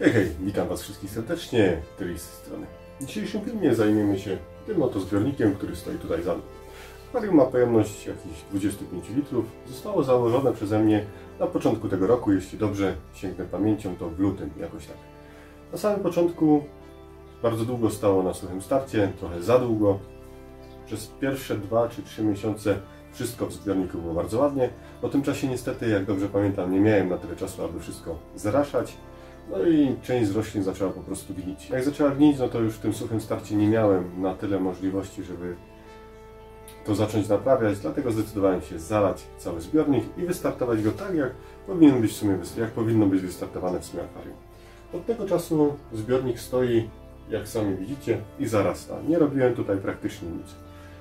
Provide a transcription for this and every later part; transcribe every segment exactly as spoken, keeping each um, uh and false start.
Hej, hej, witam Was wszystkich serdecznie, Tyri z tej strony. W dzisiejszym filmie zajmiemy się tym oto zbiornikiem, który stoi tutaj za mną. Akwarium ma pojemność jakichś dwudziestu pięciu litrów. Zostało założone przeze mnie na początku tego roku, jeśli dobrze sięgnę pamięcią, to w lutym, jakoś tak. Na samym początku bardzo długo stało na suchym starcie, trochę za długo. Przez pierwsze dwa czy trzy miesiące wszystko w zbiorniku było bardzo ładnie. Po tym czasie niestety, jak dobrze pamiętam, nie miałem na tyle czasu, aby wszystko zaraszać. No i część z roślin zaczęła po prostu gnić. Jak zaczęła gnić, no to już w tym suchym starcie nie miałem na tyle możliwości, żeby to zacząć naprawiać, dlatego zdecydowałem się zalać cały zbiornik i wystartować go tak, jak powinien być w sumie, jak powinno być wystartowane w sumie akwarium. Od tego czasu zbiornik stoi, jak sami widzicie, i zarasta. Nie robiłem tutaj praktycznie nic.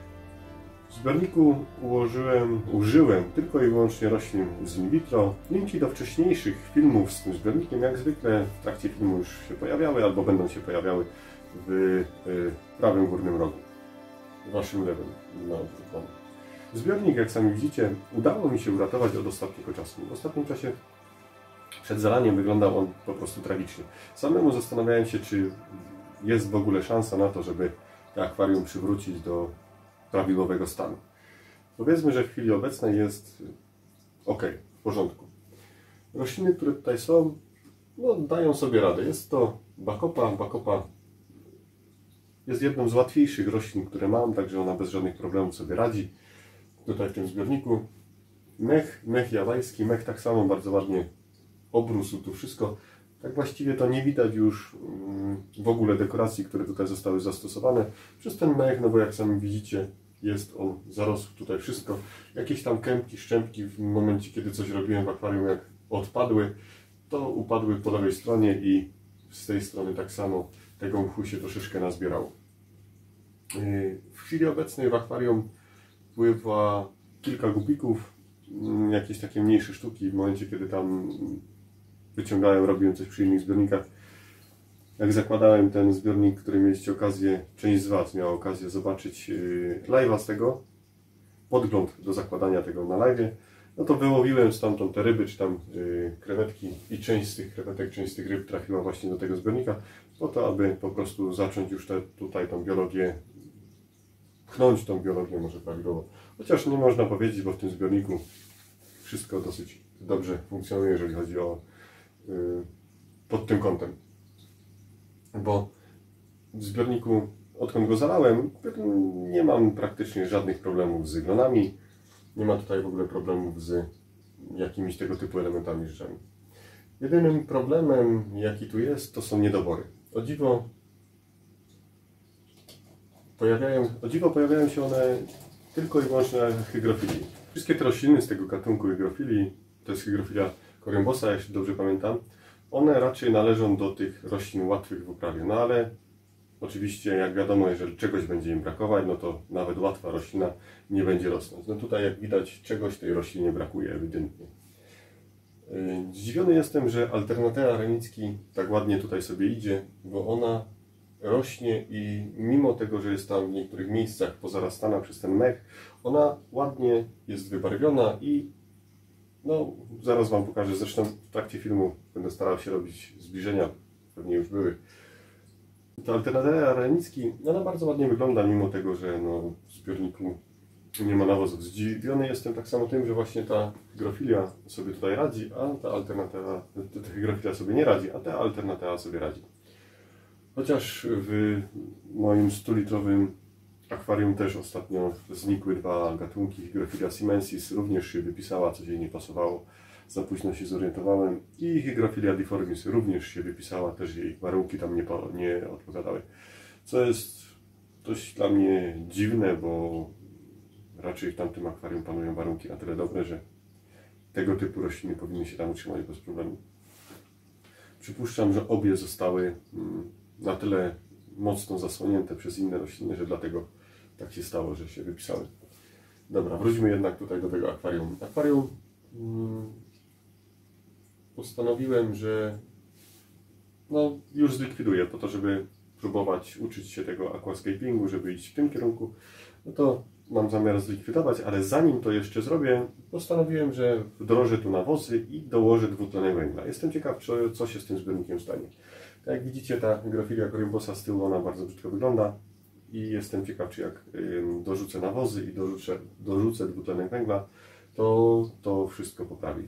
W zbiorniku ułożyłem, użyłem tylko i wyłącznie roślin z in vitro. Linki do wcześniejszych filmów z tym zbiornikiem, jak zwykle w trakcie filmu już się pojawiały, albo będą się pojawiały w y, prawym górnym rogu, w waszym lewym. No, zbiornik, jak sami widzicie, udało mi się uratować od ostatniego czasu. W ostatnim czasie przed zalaniem wyglądał on po prostu tragicznie. Samemu zastanawiałem się, czy jest w ogóle szansa na to, żeby to akwarium przywrócić do prawidłowego stanu. Powiedzmy, że w chwili obecnej jest ok, w porządku. Rośliny, które tutaj są, no, dają sobie radę. Jest to bacopa. Bacopa jest jedną z łatwiejszych roślin, które mam, także ona bez żadnych problemów sobie radzi. Tutaj w tym zbiorniku mech, mech jawajski, mech tak samo bardzo ładnie obrósł tu wszystko. Tak właściwie to nie widać już w ogóle dekoracji, które tutaj zostały zastosowane przez ten mech, no bo jak sami widzicie, jest on, zarosł tutaj wszystko. Jakieś tam kępki, szczępki w momencie, kiedy coś robiłem w akwarium, jak odpadły, to upadły po lewej stronie i z tej strony tak samo tego mchu się troszeczkę nazbierało. W chwili obecnej w akwarium pływa kilka gubików, jakieś takie mniejsze sztuki w momencie, kiedy tam wyciągałem, robiłem coś przy innych zbiornikach. Jak zakładałem ten zbiornik, który mieliście okazję, część z Was miała okazję zobaczyć live'a z tego, podgląd do zakładania tego na live'ie, no to wyłowiłem stamtąd te ryby, czy tam yy, krewetki i część z tych krewetek, część z tych ryb trafiła właśnie do tego zbiornika, po to, aby po prostu zacząć już te, tutaj tą biologię, pchnąć tą biologię może prawidłowo. Chociaż nie można powiedzieć, bo w tym zbiorniku wszystko dosyć dobrze funkcjonuje, jeżeli chodzi o yy, pod tym kątem. Bo w zbiorniku, odkąd go zalałem, nie mam praktycznie żadnych problemów z glonami. Nie ma tutaj w ogóle problemów z jakimiś tego typu elementami, rzeczami. Jedynym problemem, jaki tu jest, to są niedobory. O dziwo pojawiają, o dziwo pojawiają się one tylko i wyłącznie na hygrofilii. Wszystkie te rośliny z tego gatunku hygrofilii, to jest hygrofilia corymbosa, jeśli dobrze pamiętam, one raczej należą do tych roślin łatwych w uprawie, no ale oczywiście, jak wiadomo, jeżeli czegoś będzie im brakować, no to nawet łatwa roślina nie będzie rosnąć. No tutaj, jak widać, czegoś tej roślinie brakuje ewidentnie. Zdziwiony jestem, że Alternatea renicki tak ładnie tutaj sobie idzie, bo ona rośnie i mimo tego, że jest tam w niektórych miejscach pozarastana przez ten mech, ona ładnie jest wybarwiona i no, zaraz Wam pokażę, zresztą w trakcie filmu będę starał się robić zbliżenia, pewnie już były. Ta Alternatea renicki, ona bardzo ładnie wygląda, mimo tego, że no, w zbiorniku nie ma nawozów. Zdziwiony jestem tak samo tym, że właśnie ta hygrofilia sobie tutaj radzi, a ta Alternatea, ta hygrofilia sobie nie radzi, a ta Alternatea sobie radzi. Chociaż w moim stulitrowym akwarium też ostatnio znikły dwa gatunki, Hygrofilia simensis również się wypisała, coś jej nie pasowało, za późno się zorientowałem, i Hygrofilia difformis również się wypisała, też jej warunki tam nie, nie odpowiadały. Co jest dość dla mnie dziwne, bo raczej w tamtym akwarium panują warunki na tyle dobre, że tego typu rośliny powinny się tam utrzymać bez problemu. Przypuszczam, że obie zostały na tyle mocno zasłonięte przez inne rośliny, że dlatego tak się stało, że się wypisały. Dobra, wróćmy jednak tutaj do tego akwarium. Akwarium hmm, postanowiłem, że no, już zlikwiduję po to, żeby próbować uczyć się tego aquascapingu, żeby iść w tym kierunku. No to mam zamiar zlikwidować, ale zanim to jeszcze zrobię, postanowiłem, że wdrożę tu nawozy i dołożę dwutlenek węgla. Jestem ciekaw, co się z tym zbiornikiem stanie. Tak jak widzicie, ta Hygrofilia corymbosa z tyłu, ona bardzo brzydko wygląda i jestem ciekaw, czy jak dorzucę nawozy i dorzucę, dorzucę dwutlenek węgla, to to wszystko poprawi.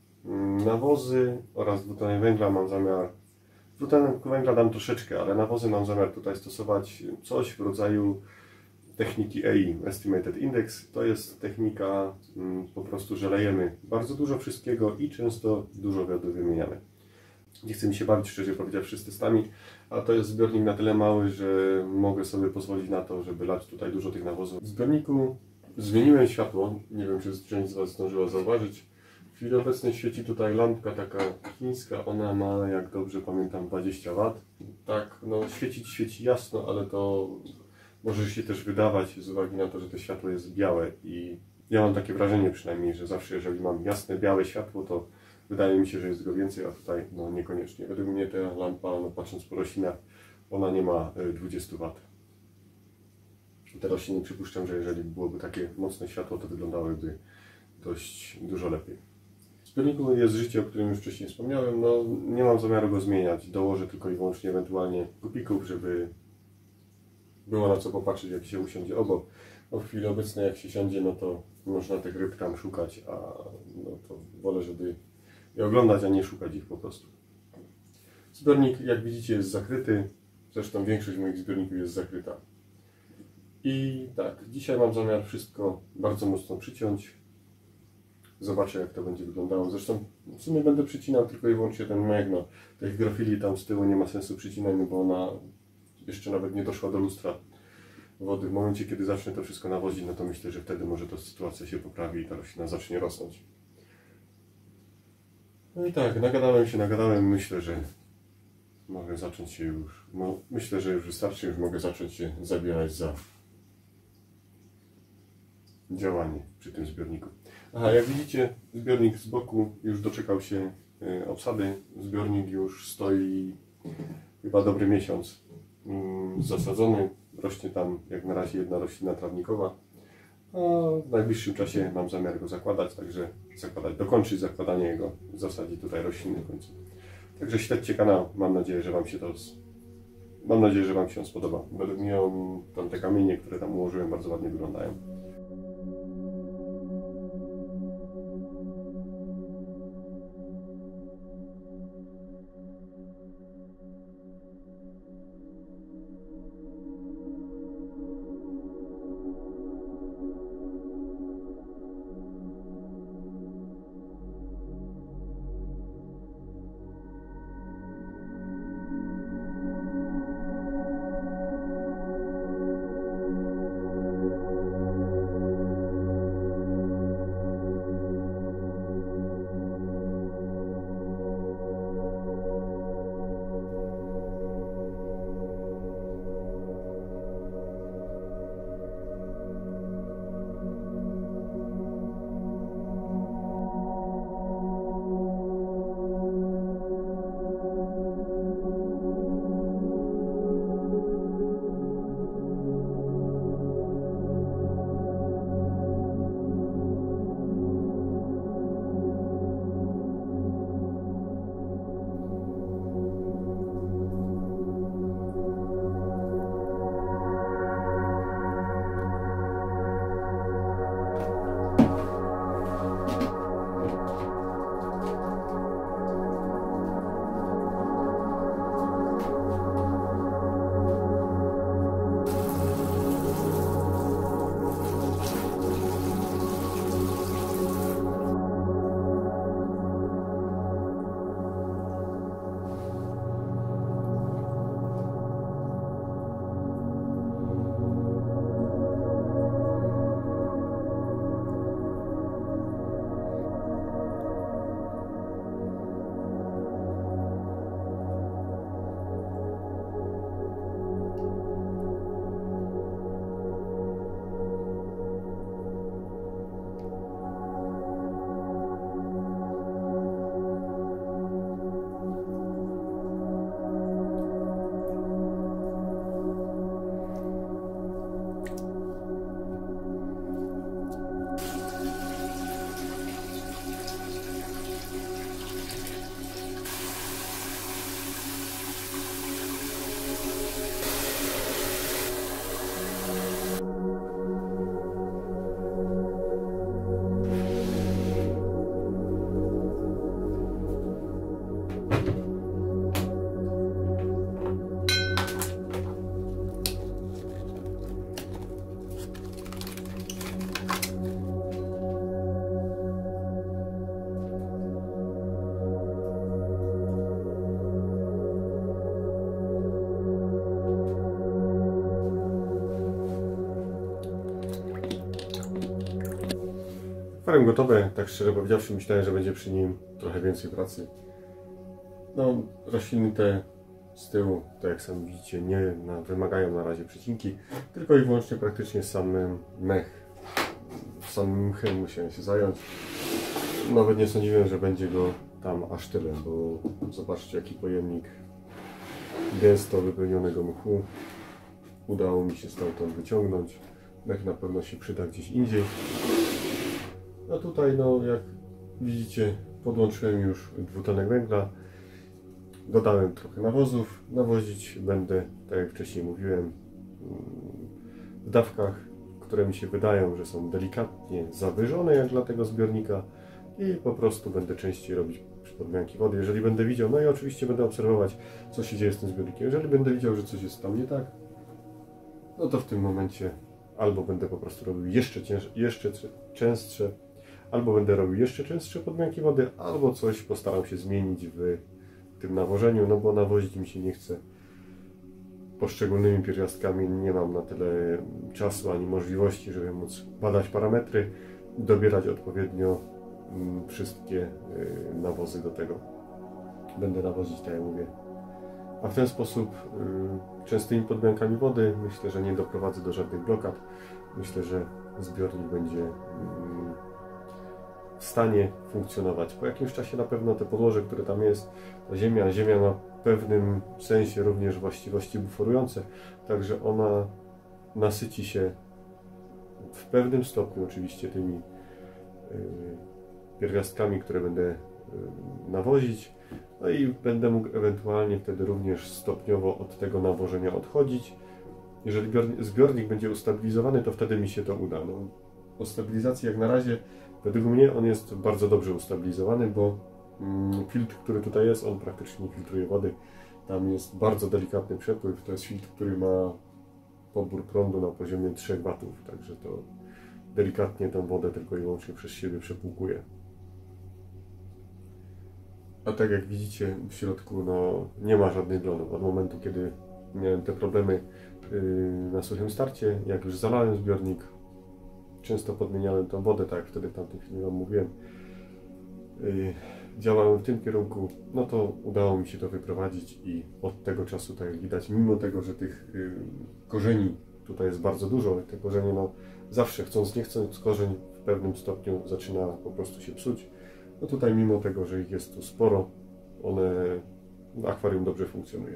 Nawozy oraz dwutlenek węgla mam zamiar, dwutlenek węgla dam troszeczkę, ale nawozy mam zamiar tutaj stosować coś w rodzaju techniki E I, Estimated Index. To jest technika po prostu, że lejemy bardzo dużo wszystkiego i często dużo wody wymieniamy. Nie chcę mi się bawić, szczerze powiedziawszy, z testami, a to jest zbiornik na tyle mały, że mogę sobie pozwolić na to, żeby lać tutaj dużo tych nawozów. W zbiorniku zmieniłem światło, nie wiem, czy część z Was zdążyła zauważyć. W chwili obecnej świeci tutaj lampka taka chińska, ona ma, jak dobrze pamiętam, dwadzieścia watów. Tak, no świecić świeci jasno, ale to może się też wydawać z uwagi na to, że to światło jest białe i ja mam takie wrażenie przynajmniej, że zawsze jeżeli mam jasne, białe światło, to wydaje mi się, że jest go więcej, a tutaj no niekoniecznie. Według mnie ta lampa, no patrząc po roślinach, ona nie ma dwadzieścia watów. Te rośliny przypuszczam, że jeżeli byłoby takie mocne światło, to wyglądałyby dość dużo lepiej. W zbiorniku jest życie, o którym już wcześniej wspomniałem. No, nie mam zamiaru go zmieniać. Dołożę tylko i wyłącznie ewentualnie kupików, żeby było na co popatrzeć, jak się usiądzie obok. No, w chwili obecnej, jak się siądzie, no to można tych ryb tam szukać, a no to wolę, żeby je oglądać, a nie szukać ich po prostu. Zbiornik, jak widzicie, jest zakryty. Zresztą większość moich zbiorników jest zakryta. I tak, dzisiaj mam zamiar wszystko bardzo mocno przyciąć. Zobaczę, jak to będzie wyglądało. Zresztą w sumie będę przycinał tylko i wyłącznie ten megno. Tej Hygrofilii tam z tyłu nie ma sensu przycinać, bo ona jeszcze nawet nie doszła do lustra wody. W momencie, kiedy zacznę to wszystko nawozić, no to myślę, że wtedy może ta sytuacja się poprawi i ta roślina zacznie rosnąć. No i tak, nagadałem się, nagadałem. Myślę, że mogę zacząć się już, no, myślę, że już wystarczy, już mogę zacząć się zabierać za działanie przy tym zbiorniku. Aha, jak widzicie, zbiornik z boku już doczekał się y, obsady. Zbiornik już stoi chyba dobry miesiąc y, zasadzony. Rośnie tam jak na razie jedna roślina trawnikowa. A w najbliższym czasie mam zamiar go zakładać, także zakładać, dokończyć zakładanie jego, zasadzić tutaj rośliny w końcu. Także śledźcie kanał, mam nadzieję, że Wam się to mam nadzieję, że Wam się on spodoba. Według mnie on, tam te kamienie, które tam ułożyłem, bardzo ładnie wyglądają. Akwarium gotowe, tak szczerze powiedziawszy, myślałem, że będzie przy nim trochę więcej pracy. No, rośliny te z tyłu, tak jak sami widzicie, nie wymagają na razie przecinki, tylko i wyłącznie praktycznie samym mech. Samym mchem musiałem się zająć. Nawet nie sądziłem, że będzie go tam aż tyle, bo zobaczcie, jaki pojemnik gęsto wypełnionego mchu udało mi się stamtąd wyciągnąć. Mech na pewno się przyda gdzieś indziej. A tutaj, no jak widzicie, podłączyłem już dwutlenek węgla. Dodałem trochę nawozów. Nawozić będę, tak jak wcześniej mówiłem, w dawkach, które mi się wydają, że są delikatnie zawyżone jak dla tego zbiornika, i po prostu będę częściej robić podmianki wody. Jeżeli będę widział, no i oczywiście będę obserwować, co się dzieje z tym zbiornikiem. Jeżeli będę widział, że coś jest tam nie tak, no to w tym momencie albo będę po prostu robił jeszcze, cięż, jeszcze częstsze, albo będę robił jeszcze częstsze podmianki wody, albo coś postaram się zmienić w tym nawożeniu, no bo nawozić mi się nie chce poszczególnymi pierwiastkami. Nie mam na tyle czasu ani możliwości, żeby móc badać parametry, dobierać odpowiednio wszystkie nawozy do tego. Będę nawozić, tak jak mówię. A w ten sposób częstymi podmiankami wody myślę, że nie doprowadzę do żadnych blokad. Myślę, że zbiornik będzie w stanie funkcjonować. Po jakimś czasie na pewno te podłoże, które tam jest, ta ziemia, ziemia ma w pewnym sensie również właściwości buforujące, także ona nasyci się w pewnym stopniu oczywiście tymi pierwiastkami, które będę nawozić, no i będę mógł ewentualnie wtedy również stopniowo od tego nawożenia odchodzić. Jeżeli zbiornik będzie ustabilizowany, to wtedy mi się to uda. No, o stabilizacji jak na razie, według mnie on jest bardzo dobrze ustabilizowany, bo filtr, który tutaj jest, on praktycznie nie filtruje wody. Tam jest bardzo delikatny przepływ, to jest filtr, który ma pobór prądu na poziomie trzech watów, także to delikatnie tę wodę tylko i wyłącznie przez siebie przepłukuje. A tak jak widzicie, w środku no, nie ma żadnych glonów. Od momentu, kiedy miałem te problemy yy, na suchym starcie, jak już zalałem zbiornik, często podmieniałem tą wodę, tak jak wtedy w tamtym filmie Wam mówiłem, yy, działałem w tym kierunku, no to udało mi się to wyprowadzić i od tego czasu, tak jak widać, mimo tego, że tych yy, korzeni tutaj jest bardzo dużo, te korzenie, no zawsze chcąc nie chcąc, korzeń w pewnym stopniu zaczyna po prostu się psuć. No tutaj mimo tego, że ich jest tu sporo, one, akwarium dobrze funkcjonuje.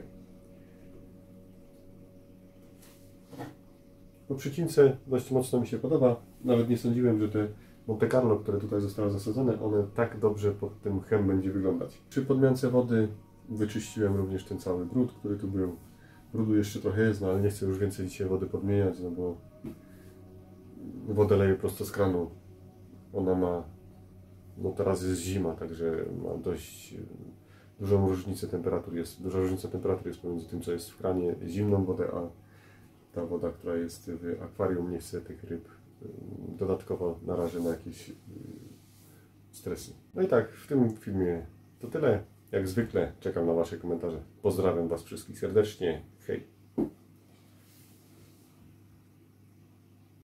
Po przycince dość mocno mi się podoba. Nawet nie sądziłem, że te Monte Carlo, które tutaj zostały zasadzone, one tak dobrze pod tym mchem będzie wyglądać. Przy podmiance wody wyczyściłem również ten cały brud, który tu był. Brudu jeszcze trochę jest, no ale nie chcę już więcej dzisiaj wody podmieniać, no bo wodę leję prosto z kranu. Ona ma, no teraz jest zima, także ma dość dużą różnicę temperatur. Jest, duża różnica temperatury jest pomiędzy tym, co jest w kranie, zimną wodę, a ta woda, która jest w akwarium. Nie chcę tych ryb dodatkowo narażę na jakieś stresy. No i tak, w tym filmie to tyle. Jak zwykle czekam na Wasze komentarze. Pozdrawiam Was wszystkich serdecznie. Hej!